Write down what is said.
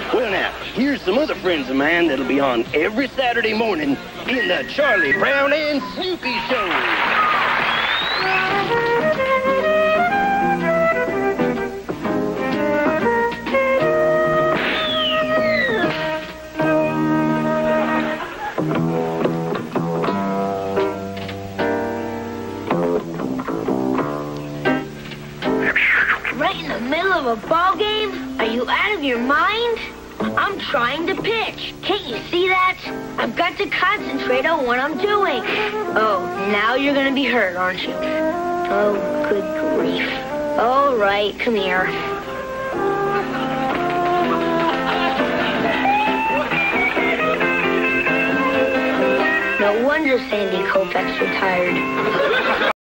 Well, now, here's some other friends of mine that'll be on every Saturday morning in the Charlie Brown and Snoopy Show. Right in the middle of a ball game? Are you out of your mind? I'm trying to pitch. Can't you see that? I've got to concentrate on what I'm doing. Oh, now you're going to be hurt, aren't you? Oh, good grief. All right, come here. No wonder Sandy Koufax retired.